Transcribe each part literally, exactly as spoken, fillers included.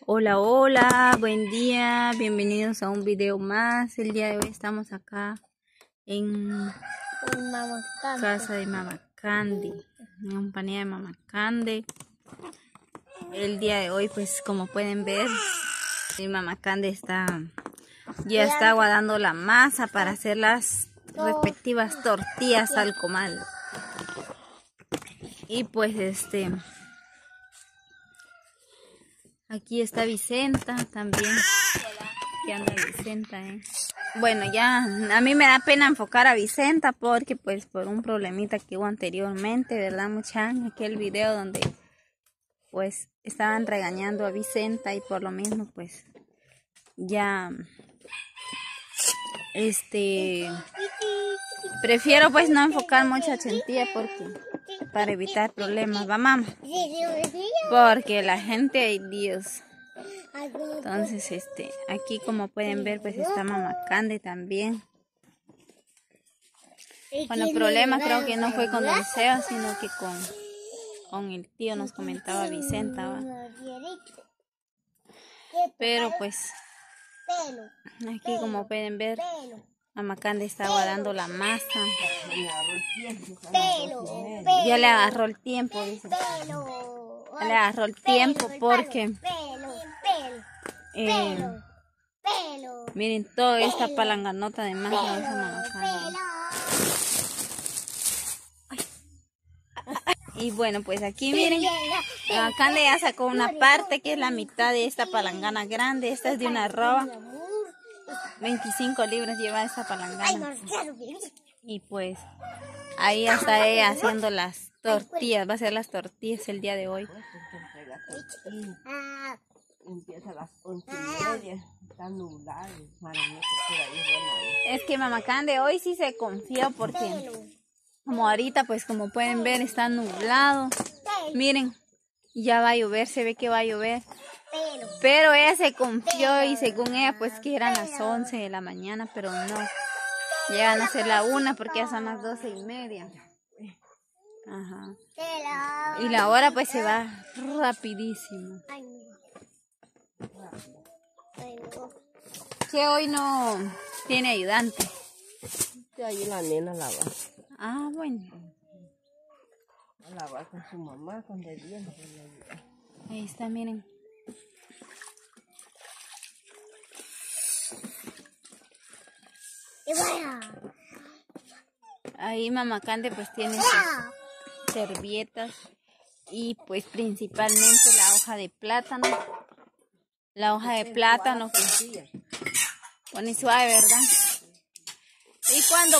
Hola, hola, buen día, bienvenidos a un video más. El día de hoy estamos acá en casa de Mama Candy, en compañía de Mama Candy. El día de hoy, pues como pueden ver, mi Mama Candy está, ya está aguardando la masa para hacer las respectivas tortillas al comal. Y pues este... aquí está Vicenta también. Aquí anda Vicenta, ¿eh? Bueno, ya a mí me da pena enfocar a Vicenta porque pues por un problemita que hubo anteriormente, ¿verdad, mucha? Aquel video donde pues estaban regañando a Vicenta y por lo mismo pues ya este prefiero pues no enfocar mucho a Chentía porque para evitar problemas, va mamá, porque la gente, ay Dios. Entonces este aquí como pueden ver pues está Mama Candy también. Bueno, el problema creo que no fue con Don Seba, sino que con con el tío, nos comentaba Vicenta, ¿va? Pero pues aquí como pueden ver Mama Candy está aguardando la masa. Ya le agarró el tiempo, dice. Ya le agarró el tiempo porque eh, miren toda esta palanganota de masa de esa Mama Candy. Y bueno, pues aquí miren, Mama Candy ya sacó una parte que es la mitad de esta palangana grande. Esta es de una arroba. veinticinco libras lleva esta palangana. Y pues ahí está ella haciendo las tortillas. Va a hacer las tortillas el día de hoy. Empieza a las once y media. Está nublado. Es que Mama Candy hoy sí se confió porque como ahorita pues como pueden ver está nublado. Miren, ya va a llover, se ve que va a llover. Pero ella se confió y según ella pues que eran las once de la mañana, pero no. Llegan a ser la una porque ya son las doce y media. Ajá. Y la hora pues se va rapidísimo. Que hoy no tiene ayudante. Ahí la nena la va. Ah, bueno. La va con su mamá cuando viene. Ahí está, miren. Ahí Mama Candy pues tiene sus servietas y pues principalmente la hoja de plátano. La hoja de plátano que pone suave, ¿verdad? Y cuando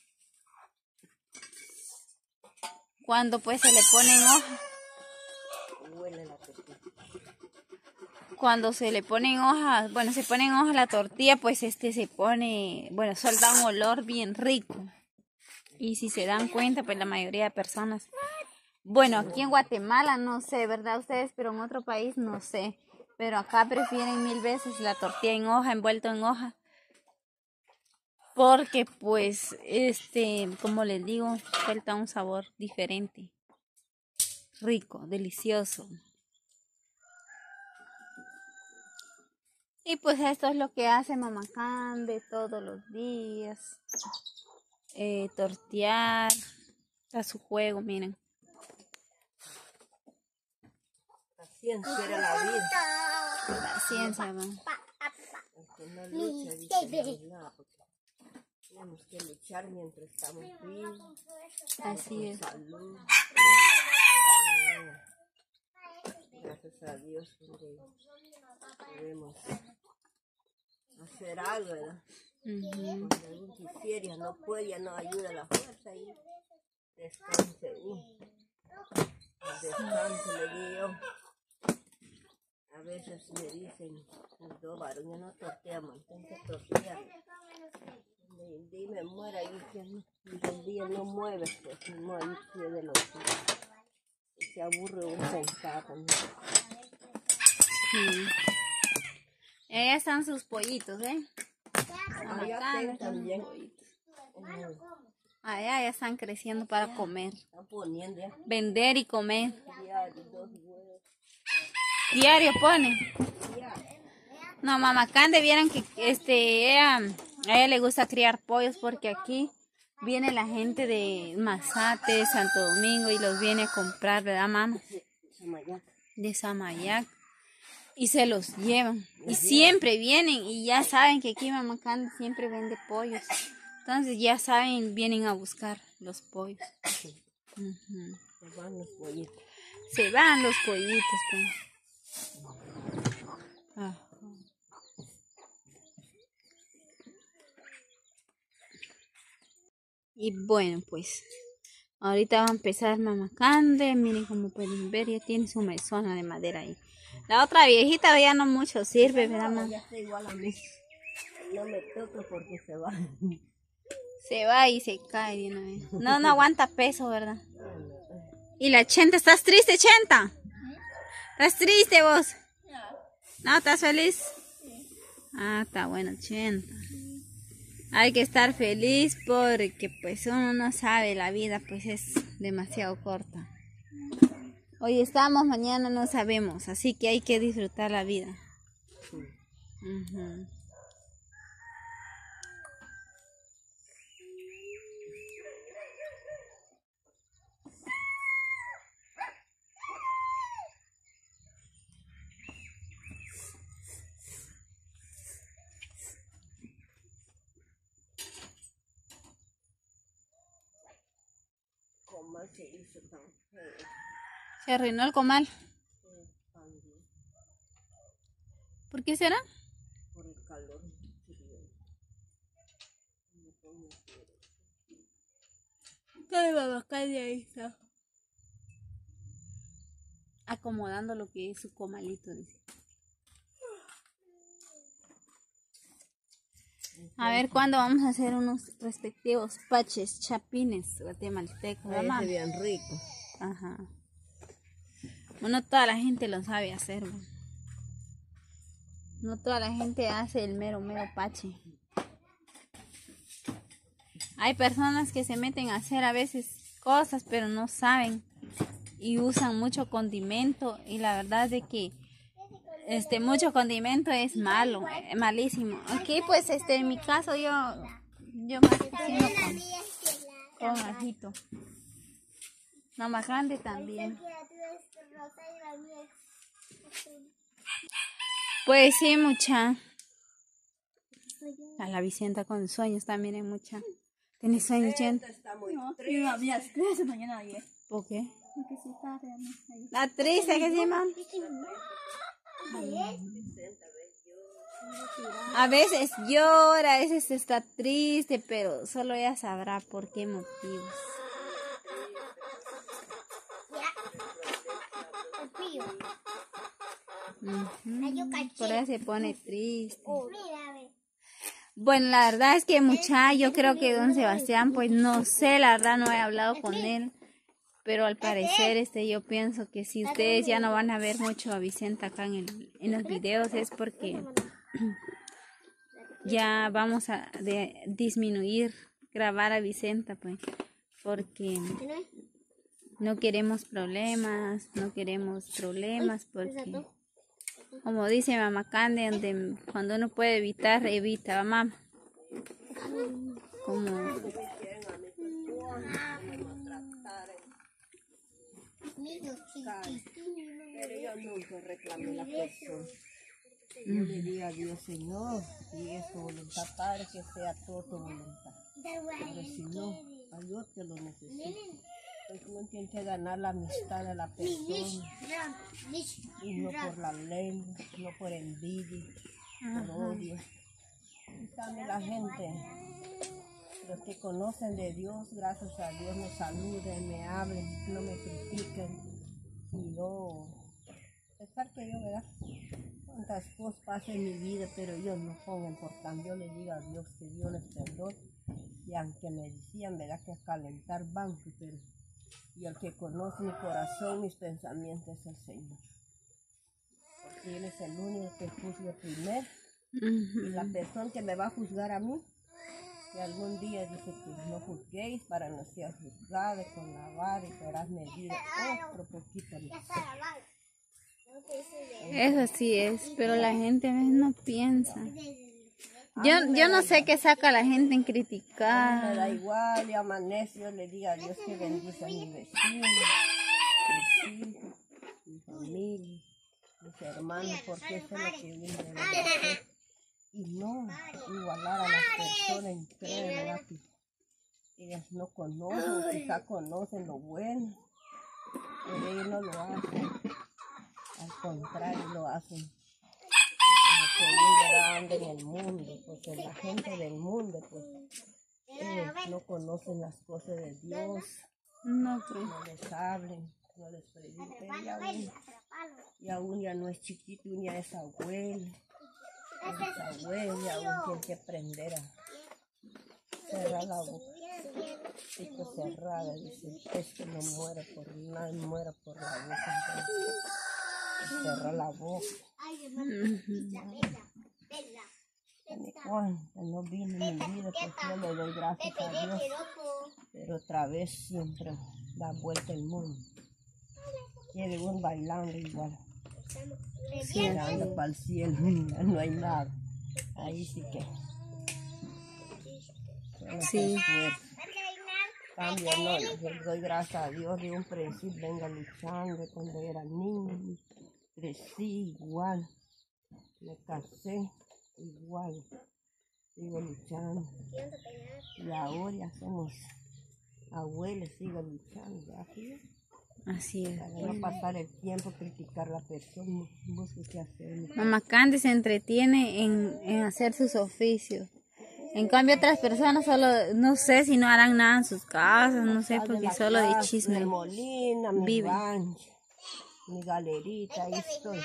cuando pues se le ponen hojas, cuando se le ponen hojas, bueno, se ponen hojas a la tortilla, pues este se pone, bueno, suelta un olor bien rico. Y si se dan cuenta, pues la mayoría de personas, bueno, aquí en Guatemala no sé, ¿verdad ustedes? Pero en otro país no sé. Pero acá prefieren mil veces la tortilla en hoja, envuelto en hoja. Porque pues, este, como les digo, suelta un sabor diferente. Rico, delicioso. Y pues esto es lo que hace Mama Candy todos los días. Eh, tortear. A su juego, miren. Paciencia era la vida. Paciencia, mamá. Porque no lucha, dice nada, porque tenemos que luchar mientras estamos vivos. Así es. Salud. Gracias a Dios porque podemos hacer algo, ¿verdad? Uh-huh. Cuando algún quisiera, ya no puede, ya no ayuda a la fuerza y descanse uno. Descanse, le digo. A veces me dicen, los dos varones no tortea, mantente tortea. Dime, muera y que el día no mueve, pues no hay pie de los y se aburre un sentado. ¿No? Sí. Ahí están sus pollitos, ¿eh? Allá están también. Allá ya están creciendo para comer. Están poniendo ya. Vender y comer. Diario, dos huevos. Diario pone. Diario. No, mamá Cande, vieran que este, ella, a ella le gusta criar pollos porque aquí viene la gente de Mazate, Santo Domingo y los viene a comprar, ¿verdad, mamá? De Samayac. Y se los llevan. Y siempre vienen y ya saben que aquí mamá Cande siempre vende pollos. Entonces ya saben, vienen a buscar los pollos. Uh-huh. Se van los pollitos. Se van los pollitos. Pues. Ah. Y bueno, pues ahorita va a empezar mamá Cande. Miren como pueden ver, ya tiene su mesona de madera ahí. La otra viejita ya no mucho sirve, ¿verdad, mamá? Ya está igual a mí. No me toca porque se va. Se va y se cae de una vez. No, no aguanta peso, ¿verdad? Y la Chenta, ¿estás triste, Chenta? ¿Estás triste vos? ¿No? ¿Estás feliz? Ah, está bueno, Chenta. Hay que estar feliz porque pues uno no sabe, la vida pues es demasiado corta. Hoy estamos, mañana no sabemos, así que hay que disfrutar la vida. Uh-huh. Comal se hizo tan feo. Se arruinó el comal. ¿Por qué será? Por el calor. Ay, mamá, calle ahí está. Acomodando lo que es su comalito, dice. A ver cuándo vamos a hacer unos respectivos paches, chapines guatemaltecos. Ay, se vean ricos. Ajá. Bueno, toda la gente lo sabe hacer. ¿No? No toda la gente hace el mero, mero pache. Hay personas que se meten a hacer a veces cosas, pero no saben. Y usan mucho condimento. Y la verdad es de que este mucho condimento es malo, eh, malísimo. Aquí pues este en mi caso yo yo más cocino con, con ajito. No, más grande también. Pues sí, mucha. A la Vicenta con sueños también hay mucha. ¿Tienes sueños, Vicenta? No, sí, a mí las tres de mañana ayer. ¿Por qué? Porque sí estaba realmente ahí. La triste que se llama. A veces llora, a veces está triste, pero solo ella sabrá por qué motivos. Uh-huh. Por eso se pone triste. Bueno, la verdad es que mucha, yo creo que don Sebastián, pues no sé, la verdad no he hablado con él. Pero al parecer, este, yo pienso que si ustedes ya no van a ver mucho a Vicenta acá en, el, en los videos es porque ya vamos a de, disminuir, grabar a Vicenta, pues, porque no queremos problemas, no queremos problemas, porque, como dice mamá Cande, donde, cuando uno puede evitar, evita, mamá. Como... Pero yo nunca reclamé la persona. Yo le digo a Dios, Señor, si es tu voluntad, Padre, que sea todo tu voluntad. Pero si no, hay otro que lo necesita. Entonces uno tiene que ganar la amistad de la persona. Y no por la lengua, no por envidia, por odio. Y sabe la gente, los que conocen de Dios, gracias a Dios, me saluden, me hablen, no me critiquen. Y yo, a pesar que yo, ¿verdad? Cuántas cosas pasan en mi vida, pero yo no pongo importancia. Yo le digo a Dios que Dios les perdone. Y aunque me decían, ¿verdad? Que a calentar banco, pero y el que conoce mi corazón, mis pensamientos es el Señor. Porque Él es el único que juzga primero. Uh-huh. Y la persona que me va a juzgar a mí, que algún día dice que no juzguéis para no ser juzgado con la vara y serás medido otro poquito más. Eso sí es, pero la gente a veces no piensa. Yo, yo no sé qué saca la gente en Me da criticar. igual, y amanece, yo le digo a Dios que bendiga a mi vecino, mis hijos, mi familia, mis hermanos, porque eso es lo que uno debe hacer. Y no igualar a las personas entre ¿verdad? Que ellas no conocen, quizá conocen lo bueno, pero ellos no lo hacen. Al contrario, lo hacen. Como que ellos andan en el mundo, porque la gente del mundo, pues, ellos no conocen las cosas de Dios, No, pues. no les hablen, no les prediquen. Y aún, y aún ya no es chiquito, ya es abuelo. Esa abuela aún tiene que aprender a cerrar la boca. Pico cerrada, dice, es que no muere por nada, muere por la boca. Cerrar la boca. Ni cuánto no vine en mi vida, porque yo le doy gracias a Dios. Pero otra vez siempre da vuelta el mundo. Quiere un bailando igual. Sí. Mirando para el cielo, no hay nada. Ahí sí que. Sí. Cambio, no, yo doy gracias a Dios de un principio, venga luchando cuando era niño, crecí igual, me casé igual, sigo luchando. Y ahora ya somos abuelos, sigo luchando, así es. Así es. Para no pasar el tiempo, criticar a la persona, busque qué hacer. Mamá Candy se entretiene en, en hacer sus oficios. En cambio otras personas solo, no sé si no harán nada en sus casas, no sé, porque solo de chisme Mi molina, mi viven. rancho, mi galerita, ahí estoy.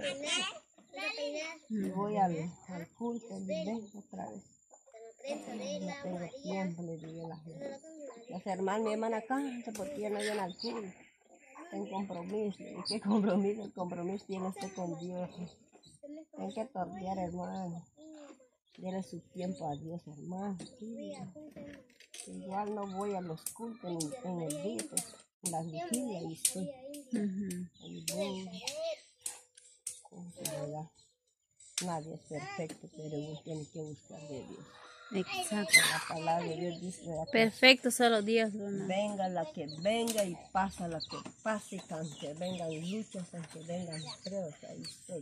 Y voy al, al culto y vengo otra vez. No tengo tiempo, le digo a la gente. Las hermanas, mi hermana canta porque ya no viene al culto. Ten compromiso. ¿Y qué compromiso? El compromiso tiene usted con Dios. Hay que tornear, hermano. Dele su tiempo a Dios, hermano. Sí. Igual no voy a los cultos en, en el día, pues, en las vigilias, y sí. Ujú. Y voy. ¿Verdad? Nadie es perfecto, pero uno tiene que buscar de Dios. Exacto. La palabra de Dios dice, ¿verdad? Perfecto, solo Dios, ¿no? Venga la que venga y pasa la que pase, aunque vengan luchas, aunque vengan pruebas, ahí estoy.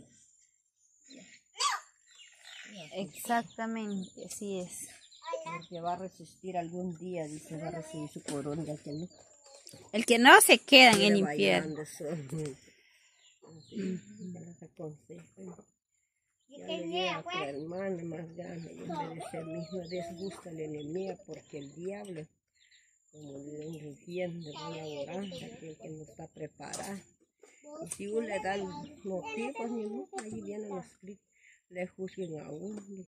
Exactamente, así es. Porque va a resistir algún día, dice, va a recibir su corona, el que no. El que no se queda en el Quiere infierno. bailando solo. Así, que les aconsejo. Ya le digo a tu hermana más grande, yo me dice, mismo desgusta al enemigo, porque el diablo, como le un rugiente, van a orar, aquel que no está preparado. Y si uno le da motivos, ni uno, ahí vienen los críticos, le juzguen a uno.